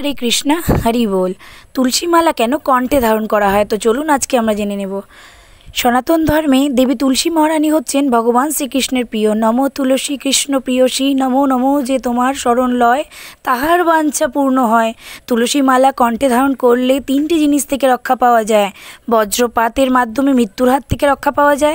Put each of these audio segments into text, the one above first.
हरे कृष्णा हरि बोल। तुलसी माला केन कण्ठे धारण करा हय तो चलुन आजके आमरा जेने नेब। सनातन धर्मे देवी तुलसी महारानी हच्छेन भगवान श्रीकृष्णेर प्रिय। नमो तुलसी कृष्ण प्रियसी नमो नमो जे तोमार शरण लय ताहार बांछा पूर्ण हय। तुलसी माला कण्ठे धारण करले तीनटी जिनिस थेके रक्षा पाওয়া যায়। वज्रपातेर माध्यमे मृत्युर हाथ थेके रक्षा पाওয়া যায়,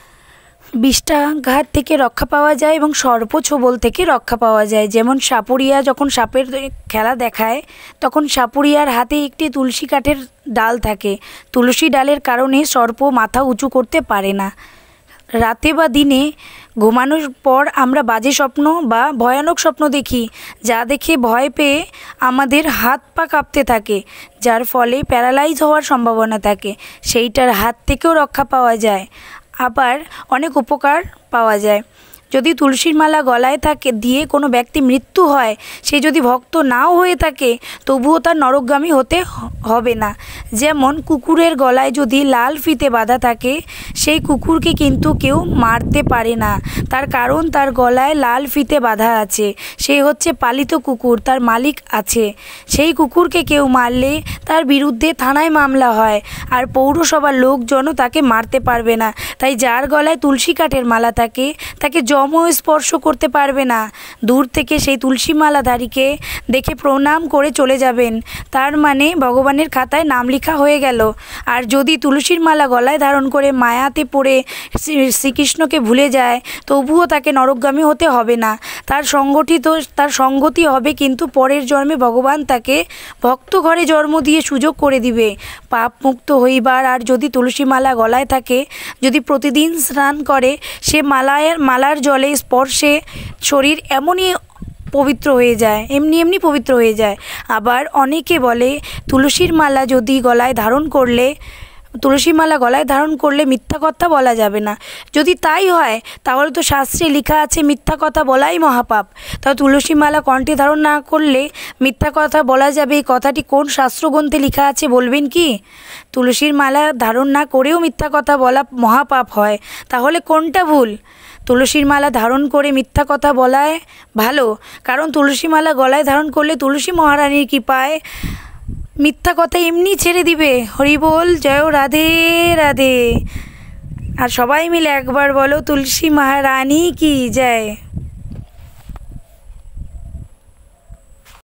विष्टाघात থেকে रक्षा पाওয়া যায় এবং সর্প ছোবল থেকে রক্ষা পাওয়া যায়। যেমন সাপুরিয়া যখন সাপের খেলা দেখায় তখন সাপুরিয়ার হাতে একটি তুলসী কাঠের ডাল থাকে। তুলসী ডালের কারণে সর্প মাথা উঁচু করতে পারে না। রাতে বা দিনে ঘুমানোর পর আমরা বাজে স্বপ্ন বা ভয়ানক স্বপ্ন দেখি, যা দেখে ভয় পেয়ে আমাদের হাত পা কাঁপতে থাকে, যার ফলে প্যারালাইজ হওয়ার সম্ভাবনা থাকে। সেইটার হাত থেকেও রক্ষা পাওয়া যায়। আবার অনেক উপকার পাওয়া যায়। যদি তুলসীর মালা গলায় থাকে দিয়ে কোনো ব্যক্তি মৃত্যু হয়, সে যদি ভক্ত নাও হয়ে থাকে তবুও তার নরকগামী হতে হবে না। যেমন কুকুরের গলায় যদি লাল ফিতে বাঁধা থাকে সেই কুকুরকে কিন্তু কেউ মারতে পারে না, তার কারণ তার গলায় লাল ফিতে বাঁধা আছে। সে হচ্ছে পালিত কুকুর, তার মালিক আছে। সেই কুকুরকে কেউ মারলে তার বিরুদ্ধে থানায় মামলা হয়, আর পৌরসভার লোকজনও তাকে মারতে পারবে না। তাই যার গলায় তুলসী কাঠের মালা থাকে তাকে যমও স্পর্শ করতে পারবে না। দূর থেকে সেই তুলসী মালাধারীকে দেখে প্রণাম করে চলে যাবেন, তার মানে ভগবানের খাতায় নাম লেখা হয়ে গেল। আর যদি তুলসীর মালা গলায় ধারণ করে মায়াতে পড়ে শ্রীকৃষ্ণকে ভুলে যায় তবুও তাকে নরকগামী হতে হবে না। তার সঙ্গতি হবে, কিন্তু পরের জন্মে ভগবান তাকে ভক্ত ঘরে জন্ম দিয়ে সুযোগ করে দিবে পাপ মুক্ত হইবার। আর যদি তুলসী মালা গলায় থাকে, যদি প্রতিদিন স্নান করে, সে মালার জলে স্পর্শে শরীর এমনি পবিত্র হয়ে যায়। আবার অনেকে বলে তুলসী মালা গলায় ধারণ করলে মিথ্যা কথা বলা যাবে না। যদি তাই হয় তাহলে তো শাস্ত্রে লেখা আছে মিথ্যা কথা বলাই মহাপাপ। তাও তুলসী মালা কণ্ঠে ধারণ না করলে মিথ্যা কথা বলা যাবে, এই কথাটি কোন শাস্ত্রগ্রন্থে লেখা আছে বলবেন কি? তুলসীর মালা ধারণ না করেও মিথ্যা কথা বলা মহাপাপ হয়, তাহলে কোনটা ভুল? তুলসীর মালা ধারণ করে মিথ্যা কথা বলায় ভালো, কারণ তুলসী মালা গলায় ধারণ করলে তুলসী মহারানীর কৃপায় মিথ্যা কথা এমনি ছেড়ে দিবে। হরি বল, জয় রাধে রাধে। আর সবাই মিলে একবার বলো তুলসী মহারানী কি জয়।